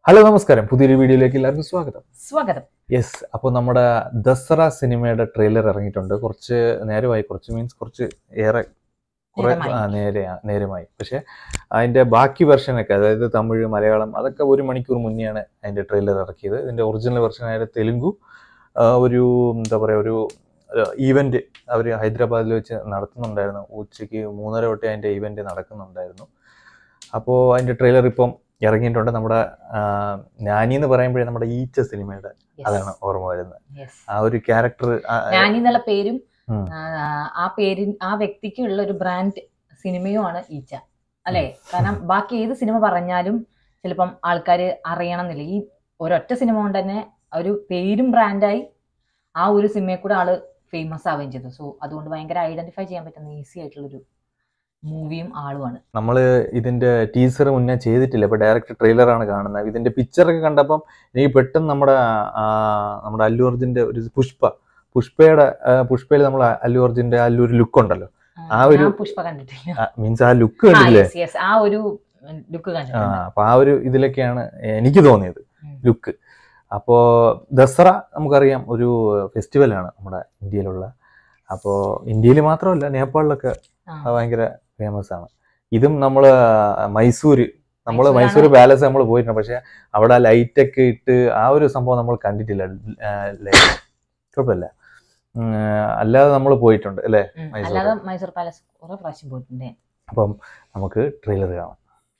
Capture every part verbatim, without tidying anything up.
Hello, Namaskaram. Pudhiyoru video like ellarkum swagatham. Swagatham. Yes, appo nammada Dasara cinema trailer ഇറങ്ങിയിട്ടുണ്ട്. കുറച്ച് നേരമായി കുറച്ച് means കുറച്ച് ഏറെ കുറെ നേരെ നേരമായി. പക്ഷേ അതിന്റെ ബാക്കി വെർഷൻ ഒക്കെ അതായത് തമിഴ് മലയാളം അതൊക്കെ ഒരു മണിക്കൂർ മുന്നെയാണ് അതിന്റെ ട്രെയിലർ ഇറക്കിയത്. ഇതിന്റെ ഒറിജിനൽ വെർഷൻ ആയ തെലുങ്കു ഒരു എന്താ പറയുക ഒരു ഈവന്റ് അവർ ഹൈദരാബാദിൽ വെച്ച് നടത്തുന്നുണ്ടായിരുന്നു. ഉച്ചയ്ക്ക് മൂന്നര തൊട്ടേ അതിന്റെ ഈവന്റ് നടക്കുന്നുണ്ടായിരുന്നു. അപ്പോൾ അതിന്റെ ട്രെയിലർ ഇപ്പം ഇറങ്ങിയിട്ടുണ്ട്. നമ്മുടെ നാനി എന്ന് പറയുമ്പോഴേ നമ്മുടെ ഈച്ച സിനിമയുടെ അതാണ് ഓർമ്മ വരുന്നത്. ആ ഒരു ക്യാരക്ടർ നാനി എന്നുള്ള പേരും ആ പേര് ആ വ്യക്തിക്കുള്ള ഒരു ബ്രാൻഡ് സിനിമയുമാണ് ഈച്ച അല്ലെ. കാരണം ബാക്കി ഏത് സിനിമ പറഞ്ഞാലും ചിലപ്പം ആൾക്കാർ അറിയണം എന്നില്ല. ഈ ഒരൊറ്റ സിനിമ കൊണ്ട് തന്നെ ഒരു പേരും ബ്രാൻഡായി ആ ഒരു സിനിമയെ കൂടെ ആള് ഫേമസ് ആവുകയും ചെയ്തു. സോ അതുകൊണ്ട് ഭയങ്കര ഐഡന്റിഫൈ ചെയ്യാൻ പറ്റുന്ന ഈസി ആയിട്ടുള്ളൊരു മൂവിയും ആളുമാണ്. നമ്മൾ ഇതിന്റെ ടീസർ മുന്നേ ചെയ്തിട്ടില്ല, ഇപ്പൊ ഡയറക്റ്റ് ട്രെയിലറാണ് കാണുന്നത്. ഇതിന്റെ പിക്ചറൊക്കെ കണ്ടപ്പം എനിക്ക് പെട്ടെന്ന് നമ്മുടെ നമ്മുടെ അല്ലു അർജുന്റെ ഒരു പുഷ്പ പുഷ്പയുടെ പുഷ്പയിൽ നമ്മൾ അല്ലു അർജുന്റെ ആ ഒരു ലുക്ക് ഉണ്ടല്ലോ, ആ ഒരു പുഷ്പ കണ്ടിട്ടില്ല മീൻസ് ആ ലുക്ക് കണ്ടില്ലേ, ആ ഒരു ലുക്ക് ആ അപ്പൊ ആ ഒരു ഇതിലൊക്കെയാണ് എനിക്ക് തോന്നിയത് ലുക്ക്. അപ്പോ ദസറ നമുക്കറിയാം ഒരു ഫെസ്റ്റിവലാണ് നമ്മുടെ ഇന്ത്യയിലുള്ള. അപ്പോൾ ഇന്ത്യയിൽ മാത്രമല്ല നേപ്പാളിലൊക്കെ ഭയങ്കര ഫേമസ് ആണ്. ഇതും നമ്മള് മൈസൂര് നമ്മള് മൈസൂർ പാലസ് നമ്മൾ പോയിട്ടുണ്ട്. പക്ഷെ അവിടെ ലൈറ്റ് ഒക്കെ ഇട്ട് ആ ഒരു സംഭവം നമ്മൾ കണ്ടിട്ടില്ല. കുഴപ്പമില്ല, അല്ലാതെ നമ്മൾ പോയിട്ടുണ്ട് അല്ലേ മൈസൂർ പാലസ് കുറെ പ്രാവശ്യം പോയിട്ടുണ്ട്. അപ്പം നമുക്ക് ട്രെയിലർ കാണാം.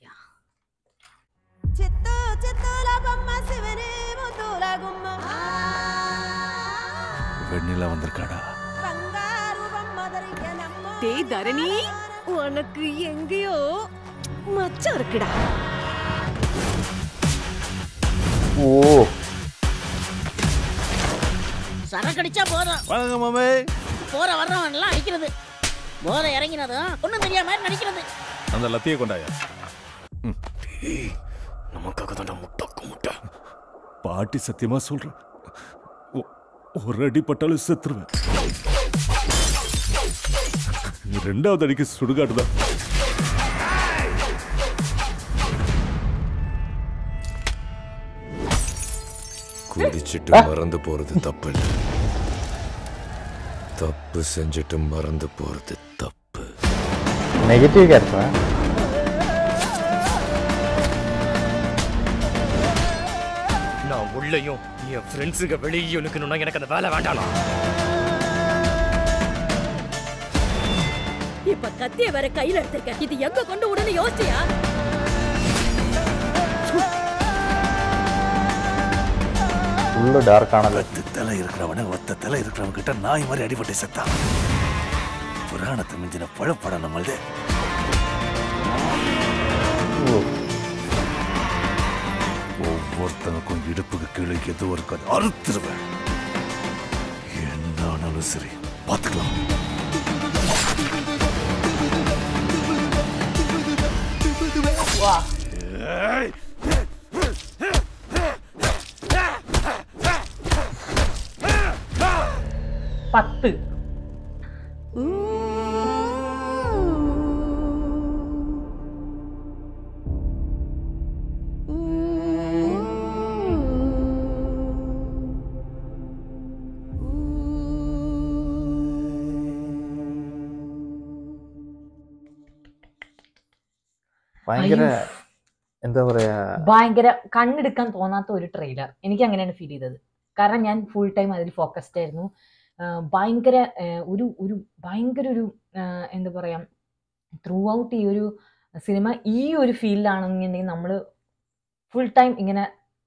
வெண்ணிலா வந்திருக்காடா. டேய் தரணி, உனக்கு எங்கேயோ மச்சம் இருக்குடா. ஓ சரக்கடிச்சா போதும். வாங்க மாமே. போற வர்றவன் எல்லாம் அடிக்கிறது, போதை இறங்கினதும் ஒண்ணும் தெரியாம மாதிரி நடிக்கிறது. அந்த லத்தியை கொண்டாயா. நமக்காக தான் முட்டக்கு முட்டை. பாட்டி சத்தியமா சொல்றேன், ஒரு அடி பட்டாலும் செத்துருவேன். ரெண்டாவது அடிக்கு சுடுகாட்டுதான். குடிச்சிட்டு மறந்து போறது தப்பு இல்லை, தப்பு செஞ்சுட்டு மறந்து போறது தப்பு. நெகட்டிவ் கேரக்டரா? நான் உள்ளேயும் என் ஃப்ரெண்ட்ஸுங்க வெளியே நிக்கணும்னா எனக்கு அந்த வேலை வேண்டாம். இப்ப கத்திய வேற கையில எடுத்துக்க, இது எங்க கொண்டு விடணும் யோசிச்சியா? உள்ள டார்க் ஆனல தலை இருக்கிறவன ஒத்த தலை இருக்கிறவங்க கிட்ட நாய் மாதிரி அடிபட்டு செத்தான். புராணத்தை மிஞ்சின பழப்படம் நம்மளது. ஒவ்வொருத்தனுக்கும் இடுப்புக்கு கீழே எது ஒரு கதை அறுத்துருவேன். என்ன ஆனாலும் சரி பார்த்துக்கலாம். പത്ത് ഭയങ്കര എന്താ പറയാ ഭയങ്കര കണ്ണെടുക്കാൻ തോന്നാത്ത ഒരു ട്രെയിലർ എനിക്ക് അങ്ങനെയാണ് ഫീൽ ചെയ്തത്. കാരണം ഞാൻ ഫുൾ ടൈം അതിൽ ഫോക്കസ്ഡ് ആയിരുന്നു. ഭയങ്കര ഒരു ഒരു ഭയങ്കര ഒരു എന്താ പറയാ ത്രൂ ഔട്ട് ഈ ഒരു സിനിമ ഈ ഒരു ഫീൽഡിലാണെന്നുണ്ടെങ്കിൽ നമ്മള് ഫുൾ ടൈം ഇങ്ങനെ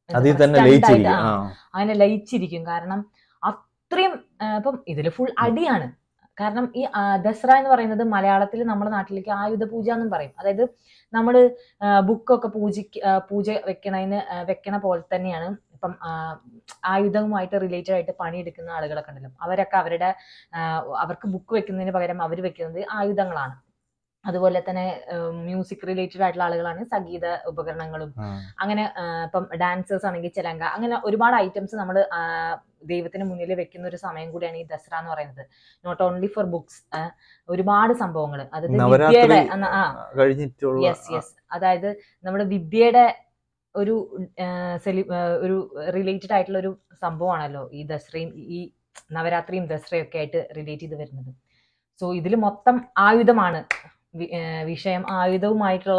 അങ്ങനെ ലയിച്ചിരിക്കും. കാരണം അത്രയും ഇപ്പം ഇതിൽ ഫുൾ അടിയാണ്. കാരണം ഈ ദസറ എന്ന് പറയുന്നത് മലയാളത്തിൽ നമ്മുടെ നാട്ടിലേക്ക് ആയുധ പൂജ എന്നും പറയും. അതായത് നമ്മള് ബുക്കൊക്കെ പൂജയ്ക്ക് പൂജ വെക്കണതിന് വെക്കണ പോലെ തന്നെയാണ് ഇപ്പം ആയുധവുമായിട്ട് റിലേറ്റഡ് ആയിട്ട് പണിയെടുക്കുന്ന ആളുകളൊക്കെ ഉണ്ടല്ലോ, അവരൊക്കെ അവരുടെ അവർക്ക് ബുക്ക് വെക്കുന്നതിന് പകരം അവർ വെക്കുന്നത് ആയുധങ്ങളാണ്. അതുപോലെ തന്നെ മ്യൂസിക് റിലേറ്റഡ് ആയിട്ടുള്ള ആളുകളാണ് സംഗീത ഉപകരണങ്ങളും അങ്ങനെ ഇപ്പം ഡാൻസേഴ്സ് ആണെങ്കിൽ ചെലങ്ക, അങ്ങനെ ഒരുപാട് ഐറ്റംസ് നമ്മൾ ദൈവത്തിന് മുന്നിൽ വെക്കുന്ന ഒരു സമയം കൂടിയാണ് ഈ ദസറ എന്ന് പറയുന്നത്. നോട്ട് ഓൺലി ഫോർ ബുക്സ്, ഒരുപാട് സംഭവങ്ങൾ അതായത് വിദ്യയുടെ യെസ് യെസ് അതായത് നമ്മുടെ വിദ്യയുടെ ഒരു സെലി ഒരു റിലേറ്റഡ് ആയിട്ടുള്ള ഒരു സംഭവമാണല്ലോ ഈ ദസറയും ഈ നവരാത്രിയും ദസറയും ഒക്കെ ആയിട്ട് റിലേറ്റ് ചെയ്ത് വരുന്നത്. സോ ഇതിൽ മൊത്തം ആയുധമാണ് വിഷയം, ആയുധവുമായിട്ടുള്ള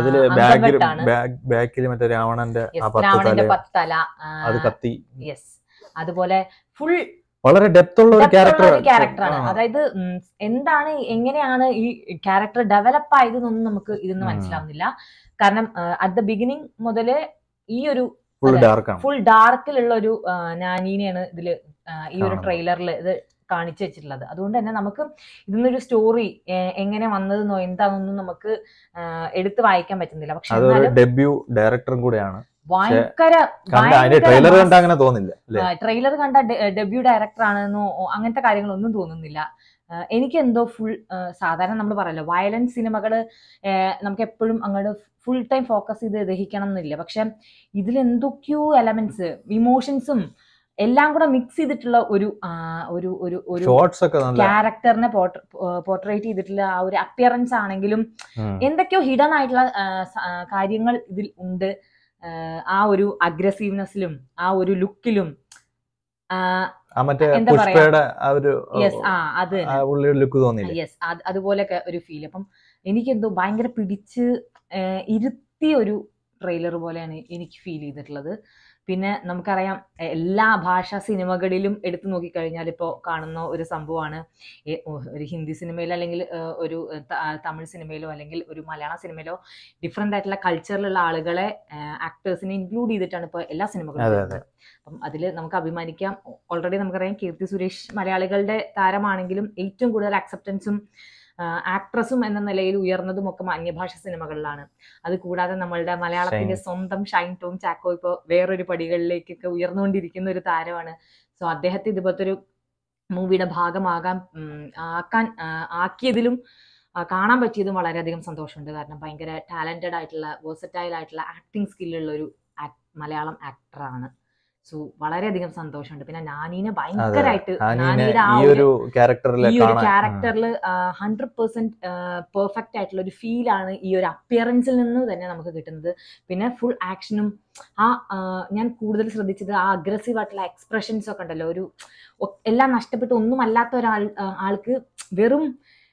രാവണന്റെ രാവണന്റെ പത്തല. യെസ്, അതുപോലെ ഫുൾ വളരെ ഡെപ്ത് ഉള്ള ഒരു ക്യാരക്ടറാണ്. അതായത് എന്താണ് എങ്ങനെയാണ് ഈ ക്യാരക്ടർ ഡെവലപ്പ് ആയതെന്നൊന്നും നമുക്ക് ഇതൊന്നും മനസ്സിലാവുന്നില്ല. കാരണം അറ്റ് ദ ബിഗിനിങ് മുതല് ഈ ഒരു ഫുൾ ഡാർക്കിലുള്ള ഒരു നാനീനെയാണ് ഇതില് ഈ ഒരു ട്രെയിലറിൽ ഇത് കാണിച്ചു വെച്ചിട്ടുള്ളത്. അതുകൊണ്ട് തന്നെ നമുക്ക് ഇതിന്നൊരു സ്റ്റോറി എങ്ങനെ വന്നതെന്നോ എന്താണെന്നൊന്നും നമുക്ക് എടുത്ത് വായിക്കാൻ പറ്റുന്നില്ല. പക്ഷെ ഡെബ്യൂ ഡയറക്ടറും കൂടെയാണ്. ഭയങ്കര ട്രെയിലർ കണ്ട ഡെബ്യൂ ഡയറക്ടർ ആണെന്നോ അങ്ങനത്തെ കാര്യങ്ങളൊന്നും തോന്നുന്നില്ല. എനിക്ക് എന്തോ ഫുൾ സാധാരണ നമ്മൾ പറയല്ലോ വയലൻസ് സിനിമകള് നമുക്ക് എപ്പോഴും അങ്ങോട്ട് ഫുൾ ടൈം ഫോക്കസ് ചെയ്ത് ദഹിക്കണം എന്നില്ല. പക്ഷെ ഇതിൽ എന്തൊക്കെയോ എലമെന്റ്സ് ഇമോഷൻസും എല്ലാം കൂടെ മിക്സ് ചെയ്തിട്ടുള്ള ഒരു ഒരു ഒരു ഒരു ക്യാരക്ടറിനെ പോർട്രേറ്റ് ചെയ്തിട്ടുള്ള ആ ഒരു അപ്പിയറൻസ് ആണെങ്കിലും എന്തൊക്കെയോ ഹിഡൻ ആയിട്ടുള്ള കാര്യങ്ങൾ ഇതിൽ ഉണ്ട്. ആ ഒരു അഗ്രസീവ്നെസ്സിലും ആ ഒരു ലുക്കിലും എന്താ പറയാ, യെസ് അതുപോലെയൊക്കെ ഒരു ഫീൽ. അപ്പം എനിക്കെന്തോ ഭയങ്കര പിടിച്ച് ഇരുത്തിയ ഒരു ട്രെയിലർ പോലെയാണ് എനിക്ക് ഫീൽ ചെയ്തിട്ടുള്ളത്. പിന്നെ നമുക്കറിയാം എല്ലാ ഭാഷാ സിനിമകളിലും എടുത്തു നോക്കിക്കഴിഞ്ഞാൽ ഇപ്പോൾ കാണുന്ന ഒരു സംഭവമാണ് ഒരു ഹിന്ദി സിനിമയിലോ അല്ലെങ്കിൽ ഒരു തമിഴ് സിനിമയിലോ അല്ലെങ്കിൽ ഒരു മലയാള സിനിമയിലോ ഡിഫറെൻ്റ് ആയിട്ടുള്ള കൾച്ചറിലുള്ള ആളുകളെ ആക്ടേഴ്സിനെ ഇൻക്ലൂഡ് ചെയ്തിട്ടാണ് ഇപ്പോൾ എല്ലാ സിനിമകളും വരുന്നത്. അപ്പം അതിൽ നമുക്ക് അഭിമാനിക്കാം. ഓൾറെഡി നമുക്കറിയാം കീർത്തി സുരേഷ് മലയാളികളുടെ താരമാണെങ്കിലും ഏറ്റവും കൂടുതൽ അക്സെപ്റ്റൻസും ആക്ട്രസും എന്ന നിലയിൽ ഉയർന്നതും ഒക്കെ അന്യഭാഷ സിനിമകളിലാണ്. അത് കൂടാതെ നമ്മളുടെ മലയാളത്തിന്റെ സ്വന്തം ഷൈൻ ടോം ചാക്കോ ഇപ്പോൾ വേറൊരു പടികളിലേക്കൊക്കെ ഉയർന്നുകൊണ്ടിരിക്കുന്ന ഒരു താരമാണ്. സോ അദ്ദേഹത്തെ ഇതുപോലത്തെ ഒരു മൂവിയുടെ ഭാഗമാകാൻ ആക്കാൻ ആക്കിയതിലും കാണാൻ പറ്റിയതും വളരെയധികം സന്തോഷമുണ്ട്. കാരണം ഭയങ്കര ടാലന്റഡ് ആയിട്ടുള്ള വേഴ്സറ്റൈൽ ആയിട്ടുള്ള ആക്ടിങ് സ്കില്ലുള്ള ഒരു മലയാളം ആക്ടറാണ്. സോ വളരെയധികം സന്തോഷമുണ്ട്. പിന്നെ നാനീനെ ഭയങ്കരമായിട്ട് നാനിയുടെ ആ ഒരു ഈ ഒരു ക്യാരക്ടറിൽ ഹൺഡ്രഡ് പെർസെന്റ് പെർഫെക്റ്റ് ആയിട്ടുള്ള ഒരു ഫീലാണ് ഈ ഒരു അപ്പിയറൻസിൽ നിന്ന് തന്നെ നമുക്ക് കിട്ടുന്നത്. പിന്നെ ഫുൾ ആക്ഷനും ആ ഞാൻ കൂടുതൽ ശ്രദ്ധിച്ചത് ആ അഗ്രസീവ് ആയിട്ടുള്ള എക്സ്പ്രഷൻസ് ഒക്കെ ഉണ്ടല്ലോ. ഒരു എല്ലാം നഷ്ടപ്പെട്ട് ഒന്നും അല്ലാത്ത ഒരാൾ ആൾക്ക് വെറും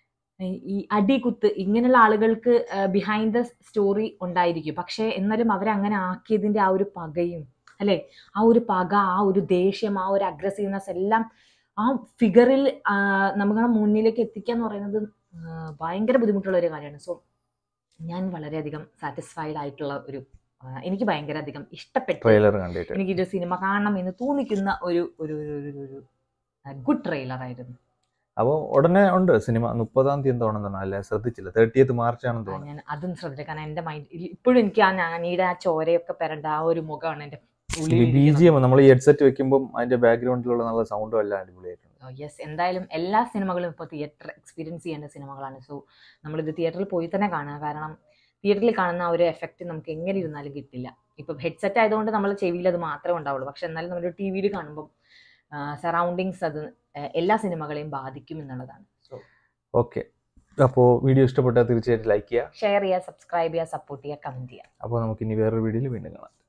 ഈ അടി കുത്ത് ഇങ്ങനെയുള്ള ആളുകൾക്ക് ബിഹൈൻഡ് ദ സ്റ്റോറി ഉണ്ടായിരിക്കും. പക്ഷെ എന്നാലും അവരങ്ങനെ ആക്കിയതിന്റെ ആ ഒരു പകയും അല്ലെ, ആ ഒരു പക, ആ ഒരു ദേഷ്യം, ആ ഒരു അഗ്രസീവ്നെസ് എല്ലാം ആ ഫിഗറിൽ നമ്മുടെ മുന്നിലേക്ക് എത്തിക്കുക എന്ന് പറയുന്നത് ഭയങ്കര ബുദ്ധിമുട്ടുള്ള ഒരു കാര്യമാണ്. സോ ഞാൻ വളരെയധികം സാറ്റിസ്ഫൈഡ് ആയിട്ടുള്ള ഒരു എനിക്ക് ഭയങ്കര അധികം ഇഷ്ടപ്പെട്ടു എനിക്കൊരു സിനിമ കാണണം എന്ന് തോന്നിക്കുന്ന ഒരു ഒരു ഒരു ഗുഡ് ട്രെയിലർ ആയിരുന്നു. അപ്പോൾ ഉടനെ ഉണ്ട് സിനിമ. മുപ്പതാം തീയതി എന്താണെന്നാണ് അല്ലെ, ശ്രദ്ധിച്ചില്ല. തേർട്ടിയത്ത് മാർച്ച് ആണെന്ന് തോന്നുന്നു. ഞാൻ അതും ശ്രദ്ധിച്ചു. കാരണം എന്റെ മൈൻഡ് ഇപ്പോഴും എനിക്ക് ആ നാനിയുടെ ആ ചോരയൊക്കെ പെരണ്ട ആ ഒരു മുഖമാണ് എന്റെ ബി ജി എം നമ്മൾ ഈ ഹെഡ്സെറ്റ് വെക്കുമ്പോൾ അതിന്റെ ബാക്ക്ഗ്രൗണ്ടിലുള്ള നല്ല സൗണ്ടും എല്ലാം അടിപൊളിയായിട്ടുണ്ട്. യെസ്, എന്തായാലും എല്ലാ സിനിമകളും ഇപ്പോൾ തിയേറ്റർ എക്സ്പീരിയൻസ് ചെയ്യേണ്ട സിനിമകളാണ്. സോ നമ്മളിത് തിയേറ്ററിൽ പോയി തന്നെ കാണുക. കാരണം തിയേറ്ററിൽ കാണുന്ന ആ ഒരു എഫക്റ്റ് നമുക്ക് എങ്ങനെ ഇരുന്നാലും കിട്ടില്ല. ഇപ്പം ഹെഡ്സെറ്റ് ആയതുകൊണ്ട് നമ്മൾ ചെവിയിൽ അത് മാത്രമേ ഉണ്ടാവുള്ളൂ. പക്ഷെ എന്നാലും നമ്മൾ ടി വിയിൽ കാണുമ്പോൾ സറൗണ്ടിങ്സ് അത് എല്ലാ സിനിമകളെയും ബാധിക്കും എന്നുള്ളതാണ്. സോ ഓക്കെ, അപ്പോൾ വീഡിയോ ഇഷ്ടപ്പെട്ടാൽ തീർച്ചയായിട്ടും ലൈക്ക് ചെയ്യുക, ഷെയർ ചെയ്യുക, സബ്സ്ക്രൈബ് ചെയ്യുക, സപ്പോർട്ട് ചെയ്യുക, കമന്റ് ചെയ്യുക. അപ്പോൾ നമുക്ക് ഇനി വേറൊരു വീഡിയോയിൽ വീണ്ടും കാണാം.